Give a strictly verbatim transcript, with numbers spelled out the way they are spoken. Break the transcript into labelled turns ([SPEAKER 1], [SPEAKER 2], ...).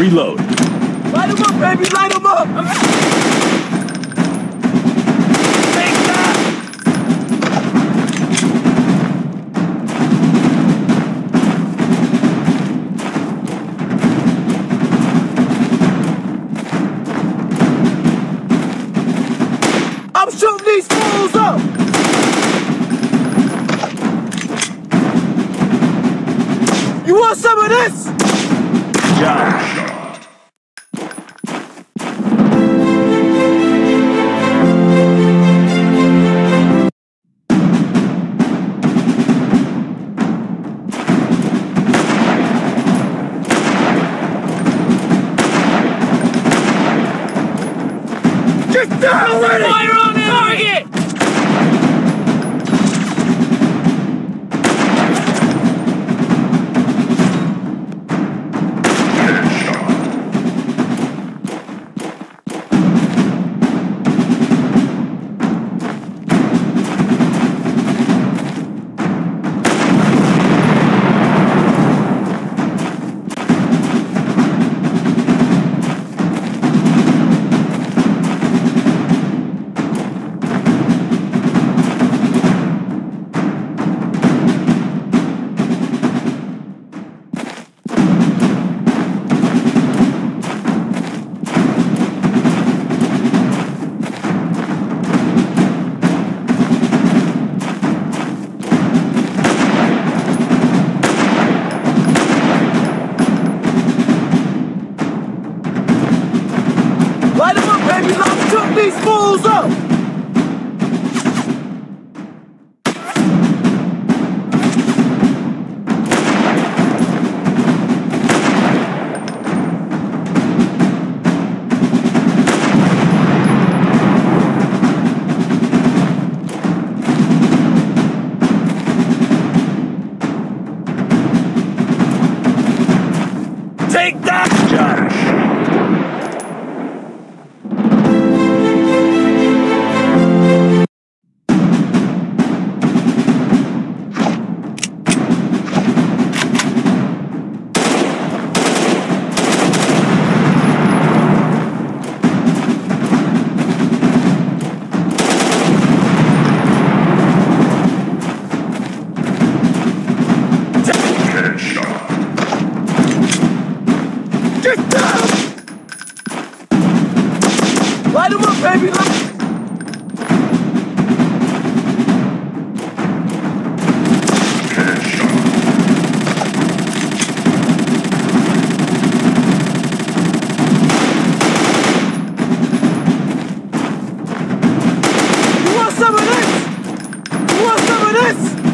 [SPEAKER 1] Reload.
[SPEAKER 2] Light him up, baby, light him up! Take that! I'm shooting these fools up! You want some of this?
[SPEAKER 1] Josh.
[SPEAKER 2] Get down already!
[SPEAKER 3] Fire on target!
[SPEAKER 2] Light him up, baby! Let's shoot these fools up! Take that!
[SPEAKER 1] Josh.
[SPEAKER 2] Get down! Light him up, baby! Light You want some of this? You want some of this?